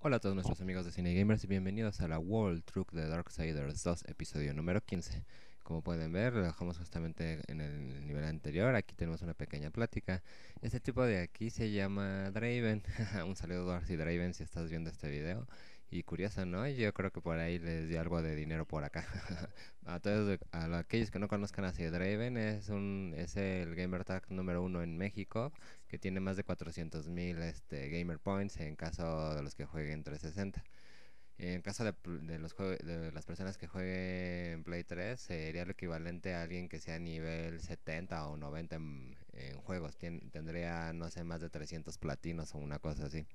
Hola a todos nuestros amigos de Cine Gamers y bienvenidos a la World Truck de Darksiders 2, episodio número 15. Como pueden ver, lo dejamos justamente en el nivel anterior. Aquí tenemos una pequeña plática. Este tipo de aquí se llama Draven. Un saludo a Darcy Draven si estás viendo este video. Y curioso, ¿no? Yo creo que por ahí les di algo de dinero por acá. A todos, aquellos que no conozcan a Draven, es el gamer tag número uno en México, que tiene más de 400,000 gamer points en caso de los que jueguen 360. En caso de las personas que jueguen Play 3, sería lo equivalente a alguien que sea nivel 70 o 90 en juegos. Tendría, no sé, más de 300 platinos o una cosa así.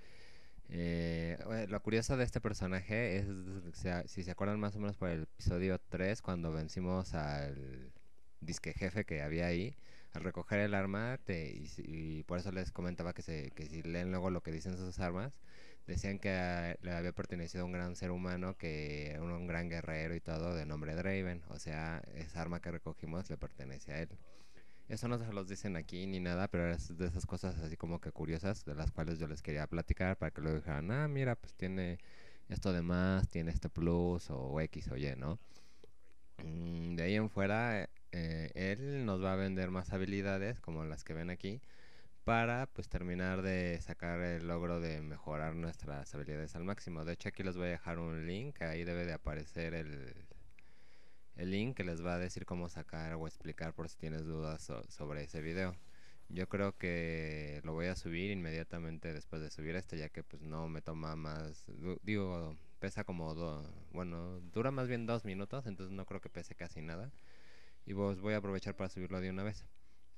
Lo curioso de este personaje es, si se acuerdan más o menos por el episodio 3, cuando vencimos al disque jefe que había ahí, al recoger el arma, y por eso les comentaba que si leen luego lo que dicen sus armas, decían que le había pertenecido a un gran ser humano, que era un gran guerrero y todo, de nombre Draven. O sea, esa arma que recogimos le pertenece a él. Eso no se los dicen aquí ni nada, pero es de esas cosas así como que curiosas, de las cuales yo les quería platicar para que luego dijeran, ah, mira, pues tiene esto de más, tiene este plus o X o Y, ¿no? De ahí en fuera, él nos va a vender más habilidades, como las que ven aquí, para pues terminar de sacar el logro de mejorar nuestras habilidades al máximo. De hecho, aquí les voy a dejar un link, ahí debe de aparecer el link que les va a decir cómo sacar o explicar por si tienes dudas sobre ese video. Yo creo que lo voy a subir inmediatamente después de subir este, ya que pues no me toma más, digo, pesa como bueno, dura más bien 2 minutos, entonces no creo que pese casi nada. Y pues voy a aprovechar para subirlo de una vez.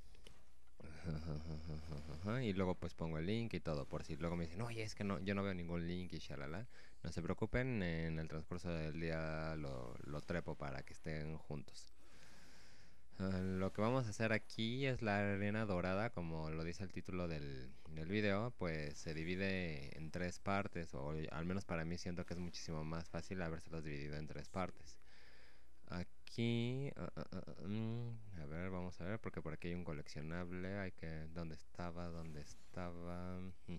Y luego pues pongo el link y todo, por si luego me dicen, oye, es que no, yo no veo ningún link y shalala. No se preocupen, en el transcurso del día lo trepo para que estén juntos. Lo que vamos a hacer aquí es la arena dorada, como lo dice el título del video, pues se divide en tres partes, o al menos para mí siento que es muchísimo más fácil habérselos dividido en tres partes. Aquí, a ver, vamos a ver, porque por aquí hay un coleccionable, ¿dónde estaba? ¿Dónde estaba?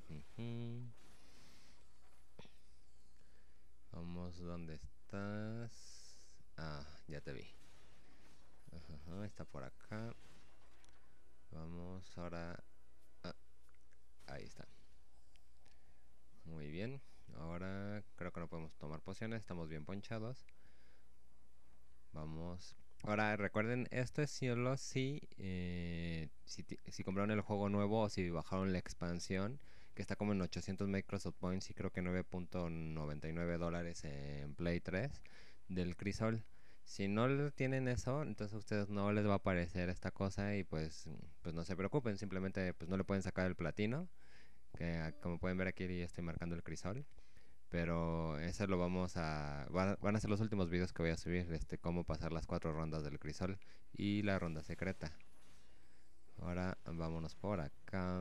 Vamos, ¿dónde estás? Ah, ya te vi. Está por acá. Vamos ahora. Ah, ahí está. Muy bien. Ahora creo que no podemos tomar pociones. Estamos bien ponchados. Vamos. Ahora recuerden, esto es solo si compraron el juego nuevo o si bajaron la expansión, que está como en 800 Microsoft Points y creo que $9.99 en Play 3 del Crisol. Si no tienen eso, entonces a ustedes no les va a aparecer esta cosa y pues no se preocupen, simplemente pues no le pueden sacar el platino, que como pueden ver aquí ya estoy marcando el Crisol. Pero eso lo van a ser los últimos videos que voy a subir, cómo pasar las 4 rondas del crisol y la ronda secreta. Ahora vámonos por acá.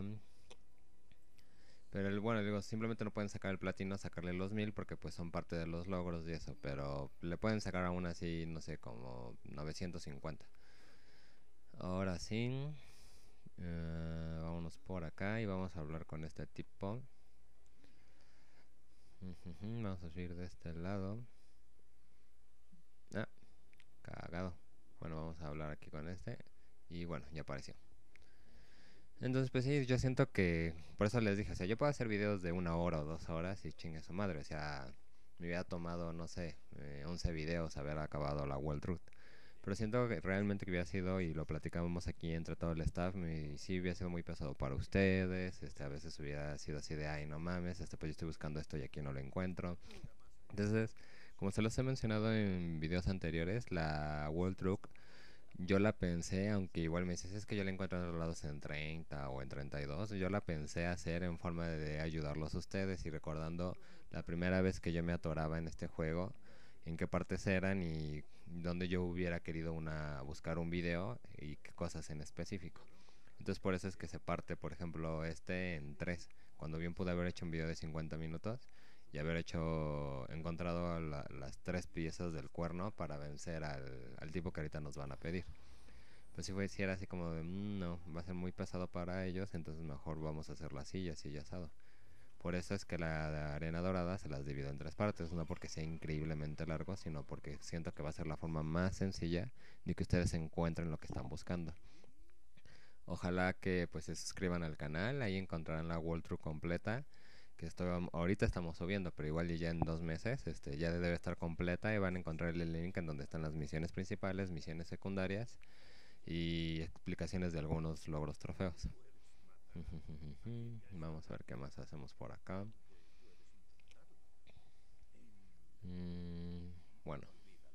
Pero bueno, digo, simplemente no pueden sacar el platino, sacarle los 1000 porque pues son parte de los logros y eso. Pero le pueden sacar aún así, no sé, como 950. Ahora sí, vámonos por acá y vamos a hablar con este tipo. Vamos a subir de este lado. Ah, cagado. Bueno, vamos a hablar aquí con este. Y bueno, ya apareció. Entonces, pues sí, yo siento que por eso les dije, o sea, yo puedo hacer videos de 1 hora o 2 horas y chingue su madre. O sea, me hubiera tomado, no sé, 11 videos haber acabado la World Truth. Pero siento que realmente que hubiera sido, y lo platicábamos aquí entre todo el staff, y sí hubiera sido muy pesado para ustedes. A veces hubiera sido así de, ay, no mames, pues yo estoy buscando esto y aquí no lo encuentro. Entonces, como se los he mencionado en videos anteriores, la World Truck yo la pensé, aunque igual me dices, es que yo la encuentro en otros lados en 30 o en 32. Yo la pensé hacer en forma de ayudarlos a ustedes y recordando la primera vez que yo me atoraba en este juego, en qué partes eran y dónde yo hubiera querido buscar un video y qué cosas en específico. Entonces por eso es que se parte, por ejemplo, en tres, cuando bien pude haber hecho un video de 50 minutos y haber encontrado las tres piezas del cuerno para vencer al tipo que ahorita nos van a pedir. Pues si era así como de, no, va a ser muy pesado para ellos, entonces mejor vamos a hacerlo así y así y asado. Por eso es que la arena dorada se las divido en tres partes, no porque sea increíblemente largo, sino porque siento que va a ser la forma más sencilla de que ustedes encuentren lo que están buscando. Ojalá que pues se suscriban al canal, ahí encontrarán la walkthrough completa, que ahorita estamos subiendo, pero igual ya en 2 meses ya debe estar completa y van a encontrar el link en donde están las misiones principales, misiones secundarias y explicaciones de algunos logros trofeos. Vamos a ver qué más hacemos por acá. Bueno,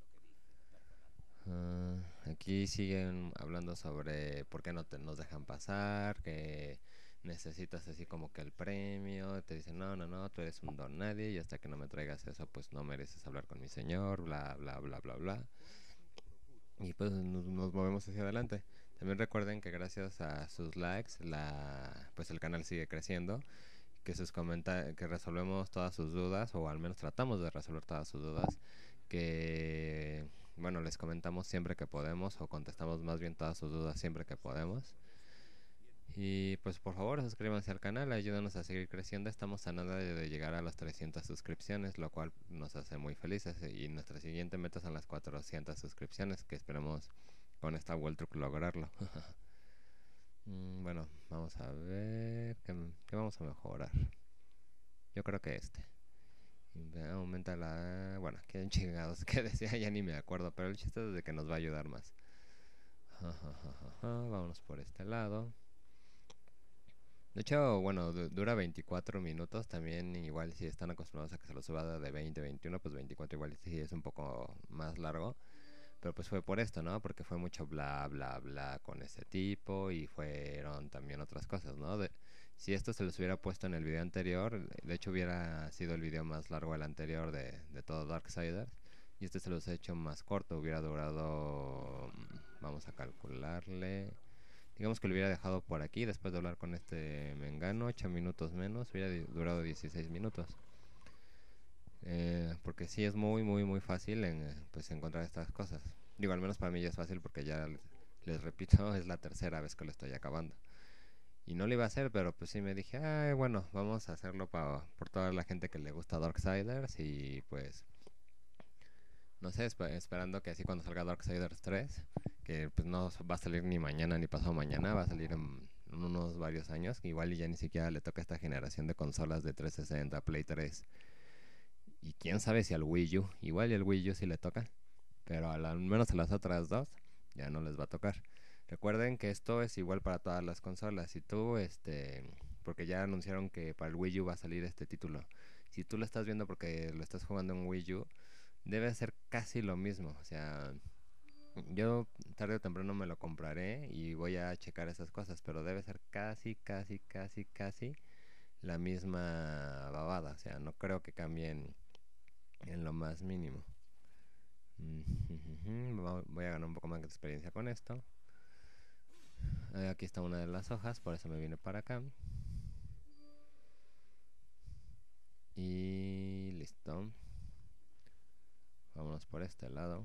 aquí siguen hablando sobre por qué no nos dejan pasar, que necesitas así como que el premio, te dicen no, no, no, tú eres un don nadie y hasta que no me traigas eso pues no mereces hablar con mi señor, bla, bla, bla, bla, bla. Y pues nos movemos hacia adelante. También recuerden que gracias a sus likes pues el canal sigue creciendo, que que resolvemos todas sus dudas, o al menos tratamos de resolver todas sus dudas, que bueno, les comentamos siempre que podemos, o contestamos más bien todas sus dudas siempre que podemos. Y pues por favor suscríbanse al canal, ayúdanos a seguir creciendo. Estamos a nada de llegar a las 300 suscripciones, lo cual nos hace muy felices. Y nuestra siguiente meta son las 400 suscripciones, que esperemos con esta World Truck lograrlo. Bueno, vamos a ver qué vamos a mejorar. Yo creo que aumenta la... Bueno, qué chingados que decía, ya ni me acuerdo, pero el chiste es de que nos va a ayudar más. Vámonos por este lado. De hecho, bueno, dura 24 minutos. También igual si están acostumbrados a que se lo suba de 20, 21, pues 24 igual sí es un poco más largo. Pero pues fue por esto, ¿no? Porque fue mucho bla, bla, bla con ese tipo y fueron también otras cosas, ¿no? Si esto se les hubiera puesto en el video anterior, de hecho hubiera sido el video más largo el anterior de todo Darksiders. Y este se los he hecho más corto, hubiera durado, vamos a calcularle, digamos que lo hubiera dejado por aquí después de hablar con este mengano, 8 minutos menos, hubiera durado 16 minutos. Porque sí es muy, muy, muy fácil pues encontrar estas cosas. Digo, al menos para mí ya es fácil porque ya les repito, es la tercera vez que lo estoy acabando. Y no lo iba a hacer, pero pues sí me dije, ay, bueno, vamos a hacerlo por toda la gente que le gusta Darksiders. Y pues, no sé, esperando que así cuando salga Darksiders 3, que pues no va a salir ni mañana ni pasado mañana, va a salir en unos varios años, que igual ya ni siquiera le toca a esta generación de consolas de 360, Play 3. Y quién sabe si al Wii U, igual y al Wii U sí le toca, pero al menos a las otras dos ya no les va a tocar. Recuerden que esto es igual para todas las consolas. Si tú, porque ya anunciaron que para el Wii U va a salir este título. Si tú lo estás viendo porque lo estás jugando en Wii U, debe ser casi lo mismo. O sea, yo tarde o temprano me lo compraré y voy a checar esas cosas, pero debe ser casi, casi, casi, casi la misma babada. O sea, no creo que cambien en lo más mínimo. Voy a ganar un poco más de experiencia con esto. Aquí está una de las hojas, por eso me vine para acá. Y listo. Vámonos por este lado.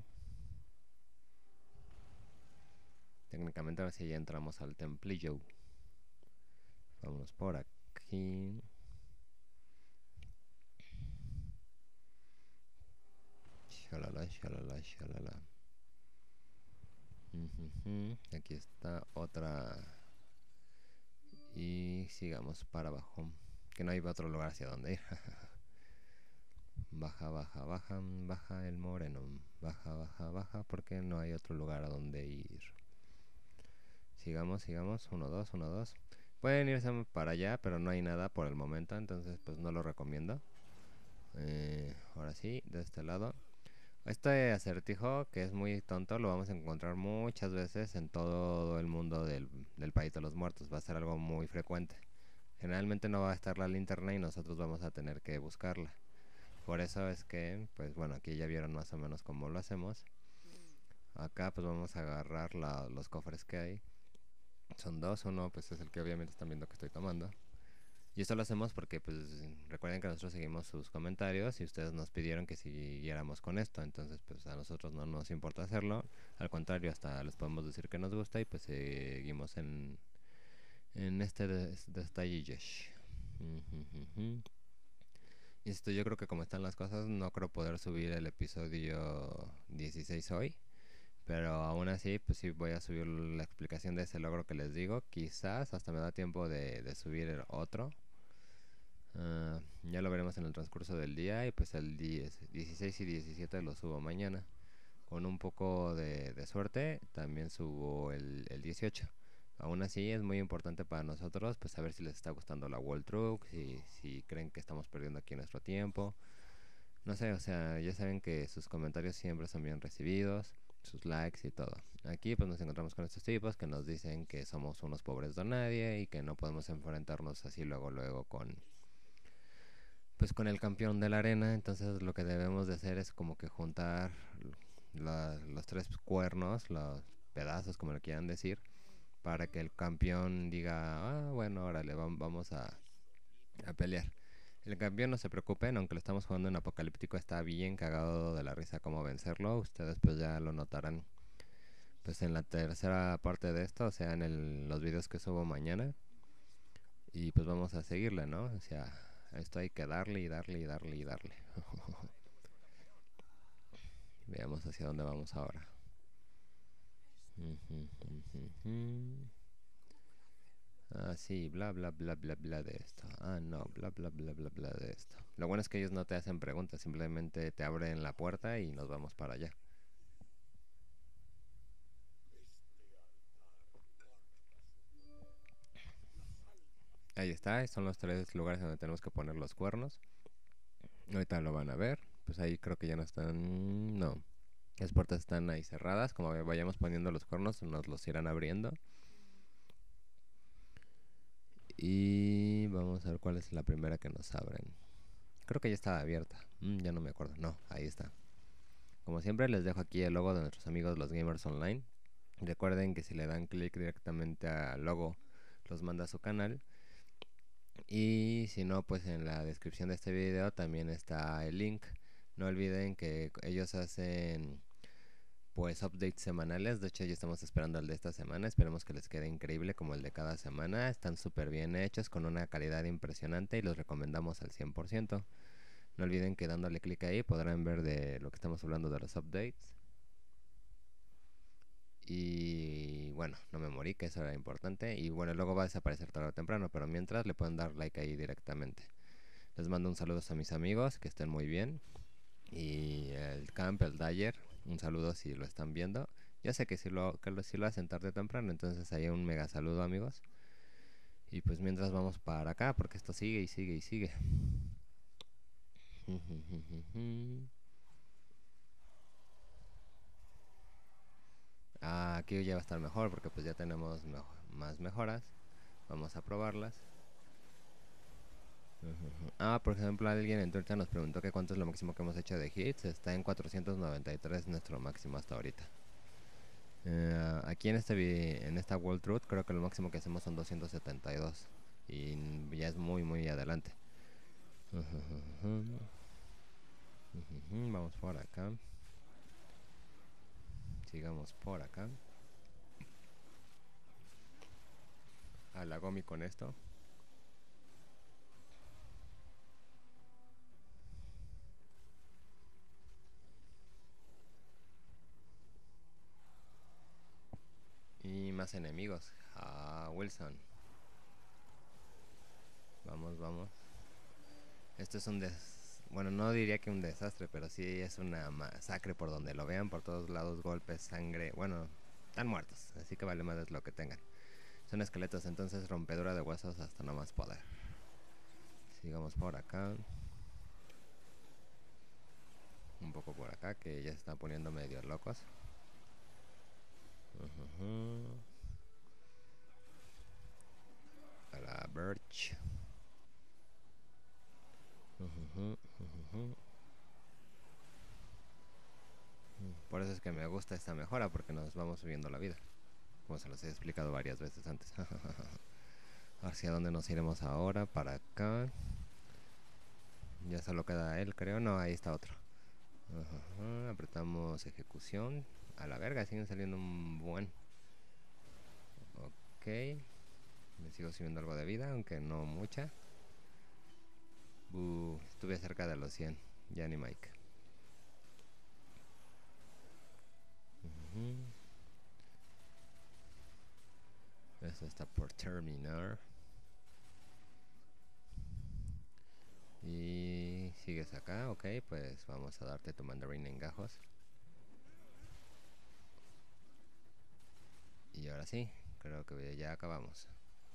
Técnicamente ahora sí ya entramos al templillo. Vámonos por aquí. Shalala, shalala, shalala. Aquí está otra. Y sigamos para abajo. Que no hay otro lugar hacia donde ir. Baja, baja, baja, baja el moreno. Baja, baja, baja, porque no hay otro lugar a donde ir. Sigamos, sigamos. 1, 2, 1, 2. Pueden irse para allá, pero no hay nada por el momento, entonces pues no lo recomiendo. Ahora sí, de este lado. Este acertijo, que es muy tonto, lo vamos a encontrar muchas veces en todo el mundo del País de los Muertos. Va a ser algo muy frecuente. Generalmente no va a estar la linterna y nosotros vamos a tener que buscarla. Por eso es que, pues bueno, aquí ya vieron más o menos cómo lo hacemos. Acá pues vamos a agarrar los cofres que hay. Son dos, uno pues es el que obviamente están viendo que estoy tomando. Y esto lo hacemos porque pues recuerden que nosotros seguimos sus comentarios y ustedes nos pidieron que siguiéramos con esto. Entonces pues a nosotros no nos importa hacerlo. Al contrario, hasta les podemos decir que nos gusta y pues seguimos en este detallillo. Insisto, yo creo que como están las cosas, no creo poder subir el episodio 16 hoy. Pero aún así, pues sí voy a subir la explicación de ese logro que les digo. Quizás hasta me da tiempo de subir el otro. Ya lo veremos en el transcurso del día. Y pues el 16 y 17 lo subo mañana. Con un poco de suerte, también subo el 18. Aún así es muy importante para nosotros pues saber si les está gustando la World Truck, si creen que estamos perdiendo aquí nuestro tiempo. No sé, o sea, ya saben que sus comentarios siempre son bien recibidos, sus likes y todo. Aquí pues nos encontramos con estos tipos que nos dicen que somos unos pobres don nadie y que no podemos enfrentarnos así luego con pues con el campeón de la arena. Entonces lo que debemos de hacer es como que juntar los tres cuernos, los pedazos como lo quieran decir, para que el campeón diga, ah, bueno, órale, vamos a pelear. El campeón, no se preocupen, aunque lo estamos jugando en apocalíptico, está bien cagado de la risa cómo vencerlo. Ustedes pues ya lo notarán pues en la tercera parte de esto, o sea, en los videos que subo mañana. Y pues vamos a seguirle, ¿no? O sea, esto hay que darle y darle y darle y darle. Veamos hacia dónde vamos ahora. Ah, sí, bla, bla, bla, bla, bla de esto. Ah, no, bla, bla, bla, bla, bla de esto. Lo bueno es que ellos no te hacen preguntas, simplemente te abren la puerta y nos vamos para allá. Ahí está, son los tres lugares donde tenemos que poner los cuernos. Ahorita lo van a ver. Pues ahí creo que ya no están. No, las puertas están ahí cerradas. Como vayamos poniendo los cuernos, nos los irán abriendo. Y vamos a ver cuál es la primera que nos abren. Creo que ya estaba abierta. Ya no me acuerdo. No, ahí está. Como siempre, les dejo aquí el logo de nuestros amigos los Gamers Online. Recuerden que si le dan clic directamente al logo, los manda a su canal. Y si no, pues en la descripción de este video también está el link. No olviden que ellos hacen pues updates semanales. De hecho ya estamos esperando el de esta semana. Esperemos que les quede increíble como el de cada semana. Están súper bien hechos, con una calidad impresionante, y los recomendamos al 100%. No olviden que dándole clic ahí podrán ver de lo que estamos hablando de los updates. Y bueno, no me morí, que eso era importante. Y bueno, luego va a desaparecer tarde o temprano, pero mientras le pueden dar like ahí directamente. Les mando un saludo a mis amigos, que estén muy bien. Y el Camp, el Dyer, un saludo si lo están viendo. Ya sé que si lo hacen tarde o temprano, entonces ahí un mega saludo, amigos. Y pues mientras vamos para acá, porque esto sigue y sigue y sigue. Aquí ya va a estar mejor porque pues ya tenemos más mejoras. Vamos a probarlas. Por ejemplo, alguien en Twitter nos preguntó que cuánto es lo máximo que hemos hecho de hits. Está en 493 nuestro máximo hasta ahorita. Aquí en esta World Truth creo que lo máximo que hacemos son 272. Y ya es muy muy adelante. Vamos por acá. Sigamos por acá. A la Gomi con esto. Y más enemigos. Wilson. Vamos, vamos. Esto es bueno, no diría que un desastre, pero sí es una masacre por donde lo vean. Por todos lados, golpes, sangre. Bueno, están muertos, así que vale más lo que tengan. Son esqueletos, entonces rompedura de huesos hasta no más poder. Sigamos por acá. Un poco por acá, que ya se están poniendo medio locos. A la Birch. Por eso es que me gusta esta mejora, porque nos vamos subiendo la vida, como se los he explicado varias veces antes. ¿Hacia dónde nos iremos ahora? Para acá. Ya solo queda él, creo. No, ahí está otro. Apretamos ejecución. A la verga, siguen saliendo un buen. Ok. Me sigo subiendo algo de vida, aunque no mucha. Estuve cerca de los 100. Ya ni Mike. Eso está por terminar. Y sigues acá, ok, pues vamos a darte tu mandarín en gajos. Y ahora sí, creo que ya acabamos.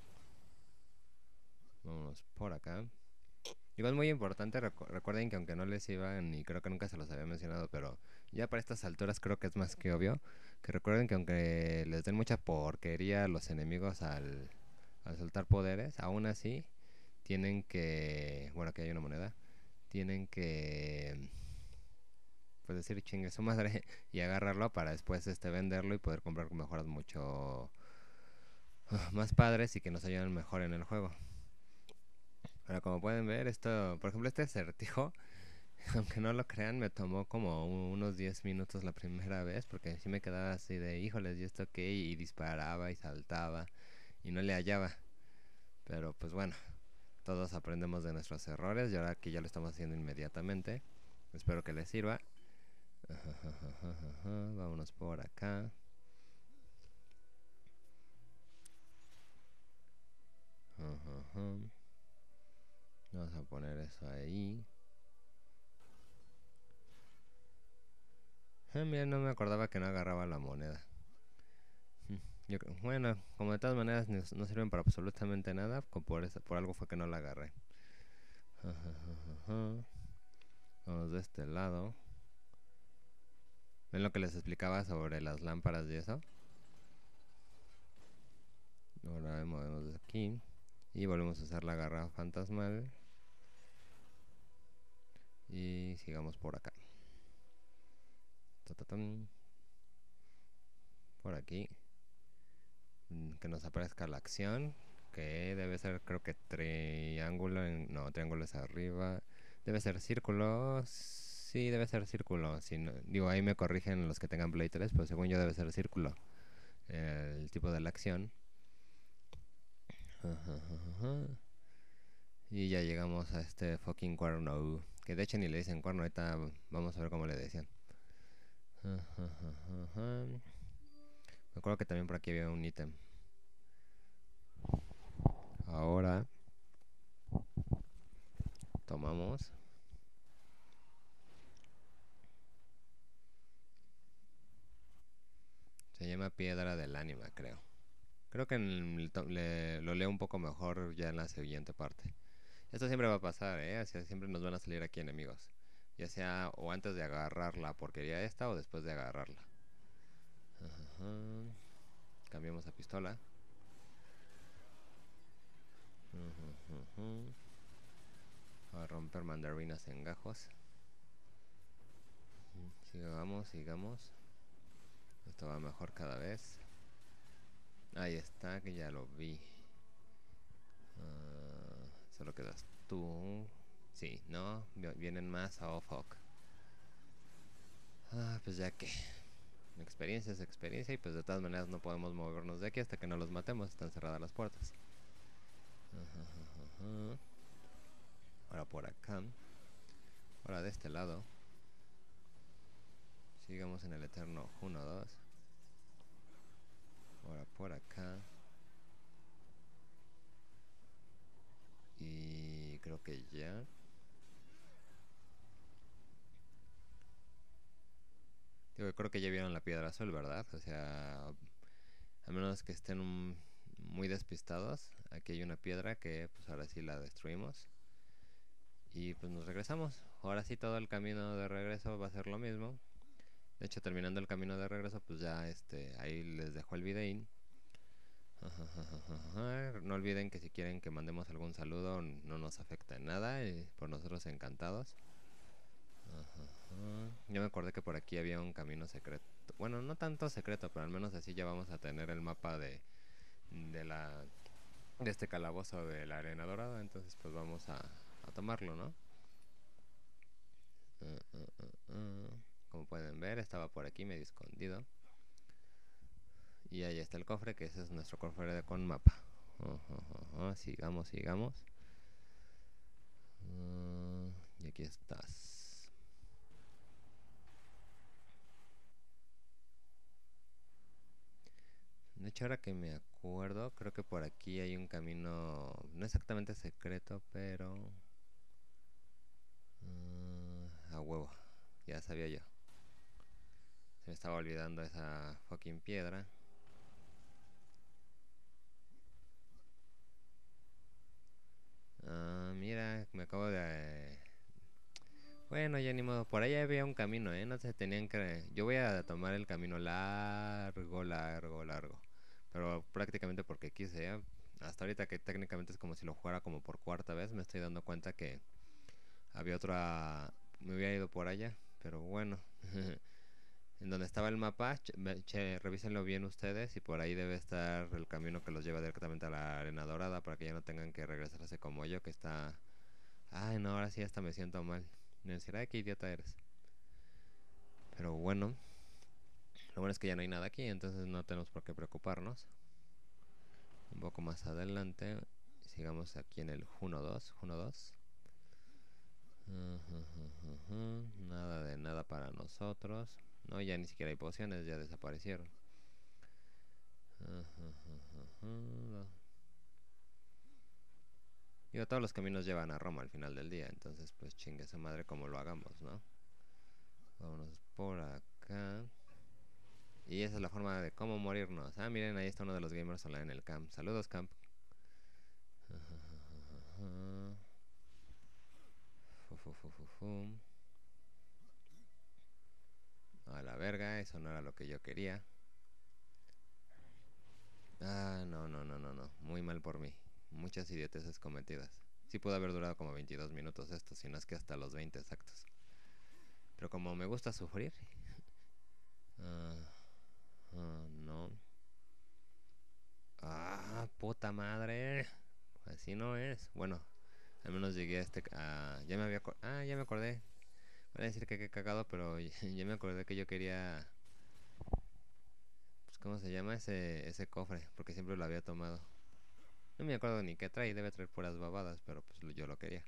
Vamos por acá. Igual muy importante, recuerden que aunque no les iban, y creo que nunca se los había mencionado, pero ya para estas alturas creo que es más que obvio, que recuerden que aunque les den mucha porquería a los enemigos al soltar poderes, aún así tienen que, bueno, aquí hay una moneda, tienen que, pues decir chingue su madre y agarrarlo para después venderlo y poder comprar mejoras mucho más padres y que nos ayuden mejor en el juego. Ahora, como pueden ver, esto, por ejemplo, este acertijo, aunque no lo crean, me tomó como unos 10 minutos la primera vez, porque sí me quedaba así de, híjoles, ¿y esto qué? Y disparaba y saltaba y no le hallaba. Pero pues bueno, todos aprendemos de nuestros errores y ahora que ya lo estamos haciendo inmediatamente, espero que les sirva. Vámonos por acá. Vamos a poner eso ahí. Mira, no me acordaba que no agarraba la moneda. Bueno, como de todas maneras no sirven para absolutamente nada, por algo fue que no la agarré. Vamos de este lado. ¿Ven lo que les explicaba sobre las lámparas y eso? Ahora movemos de aquí. Y volvemos a usar la garra fantasmal. Y sigamos por acá. Por aquí. Que nos aparezca la acción. Que debe ser, creo que triángulo. No, triángulo es arriba. Debe ser círculo. Sí, debe ser círculo. Si no, digo, ahí me corrigen los que tengan Play 3, pero según yo debe ser círculo. El tipo de la acción. Y ya llegamos a este fucking cuerno. Que de hecho ni le dicen cuerno, ahorita vamos a ver cómo le decían. Me acuerdo que también por aquí había un ítem. Ahora tomamos. Se llama piedra del ánima, creo. Creo que lo leo un poco mejor ya en la siguiente parte. Esto siempre va a pasar, Así siempre nos van a salir aquí enemigos. Ya sea o antes de agarrar la porquería esta o después de agarrarla. Cambiamos a pistola. A romper mandarinas en gajos. Sigamos. Esto va mejor cada vez. Ahí está, que ya lo vi. Solo quedas tú. Sí, no, vienen más. Oh, fuck. Pues ya que experiencia es experiencia y pues de todas maneras no podemos movernos de aquí hasta que no los matemos. Están cerradas las puertas. Ahora por acá. Ahora de este lado. Sigamos en el eterno 1-2. Ahora por acá. Y creo que ya. Digo, creo que ya vieron la piedra azul, ¿verdad? O sea, a menos que estén muy despistados. Aquí hay una piedra que pues ahora sí la destruimos. Y pues nos regresamos. Ahora sí todo el camino de regreso va a ser lo mismo. De hecho, terminando el camino de regreso, pues ya ahí les dejo el videín. No olviden que si quieren que mandemos algún saludo no nos afecta en nada y por nosotros encantados. Yo me acordé que por aquí había un camino secreto. Bueno, no tanto secreto, pero al menos así ya vamos a tener el mapa de la de este calabozo de la arena dorada. Entonces pues vamos a tomarlo, ¿no? Como pueden ver, estaba por aquí medio escondido. Y ahí está el cofre, que ese es nuestro cofre con mapa. Sigamos. aquí estás. De hecho, ahora que me acuerdo, creo que por aquí hay un camino, no exactamente secreto, pero... a huevo, ya sabía yo. Se me estaba olvidando esa fucking piedra. Mira, me acabo de... Bueno, ya ni modo. Por ahí había un camino, ¿eh? No se tenían que... Yo voy a tomar el camino largo, largo, largo. Pero prácticamente porque quise, ¿eh? Hasta ahorita que técnicamente es como si lo jugara como por cuarta vez, me estoy dando cuenta que había otra... Me hubiera ido por allá, pero bueno. En donde estaba el mapa, revísenlo bien ustedes y por ahí debe estar el camino que los lleva directamente a la Arena Dorada para que ya no tengan que regresarse como yo que está... Ay, no, ahora sí hasta me siento mal. Me decir, ay, qué idiota eres. Pero bueno, lo bueno es que ya no hay nada aquí, entonces no tenemos por qué preocuparnos. Un poco más adelante, sigamos aquí en el Juno 2. Juno 2. Nada de nada para nosotros. No, ya ni siquiera hay pociones, ya desaparecieron. Digo, todos los caminos llevan a Roma al final del día, entonces pues chingue esa madre como lo hagamos, ¿no? Vámonos por acá. Y esa es la forma de cómo morirnos. Ah, miren, ahí está uno de los gamers online en el camp. Saludos, camp. A la verga, eso no era lo que yo quería. Ah, no, no, no, no, no. Muy mal por mí. Muchas idioteces cometidas. Sí pudo haber durado como 22 minutos esto, si no es que hasta los 20 exactos. Pero como me gusta sufrir... no. Ah, puta madre. Así no es. Bueno, al menos llegué a este... ya me había... ya me acordé. Voy a decir que qué cagado, pero ya me acordé que yo quería... Pues, ¿cómo se llama ese cofre? Porque siempre lo había tomado. No me acuerdo ni qué trae. Debe traer puras babadas, pero pues yo lo quería.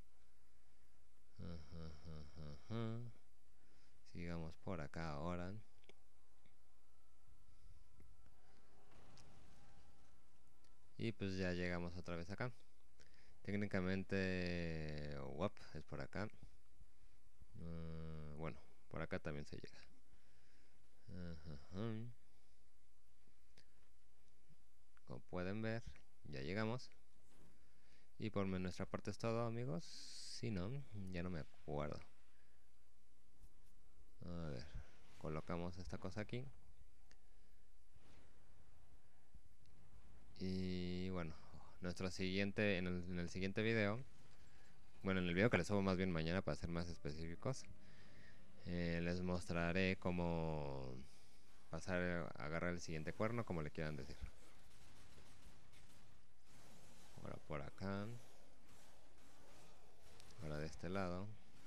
Sigamos por acá ahora. Y pues ya llegamos otra vez acá. Técnicamente... es por acá. Bueno, por acá también se llega. Como pueden ver, ya llegamos. Y por nuestra parte es todo, amigos. Si no, ya no me acuerdo. A ver, colocamos esta cosa aquí. Y bueno, nuestro siguiente, en el siguiente video, bueno, en el video que les subo más bien mañana para ser más específicos, les mostraré cómo pasar a agarrar el siguiente cuerno, como le quieran decir. Ahora por acá. Ahora de este lado.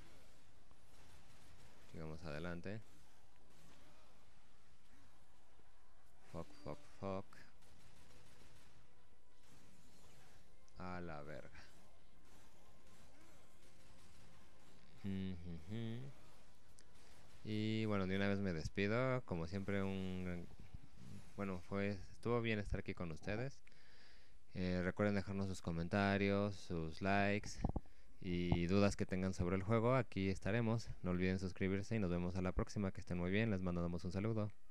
Sigamos adelante. Fuck. A la verga. Y bueno, de una vez me despido. Como siempre, bueno, estuvo bien estar aquí con ustedes. Recuerden dejarnos sus comentarios, sus likes y dudas que tengan sobre el juego. Aquí estaremos. No olviden suscribirse y nos vemos a la próxima. Que estén muy bien. Les mandamos un saludo.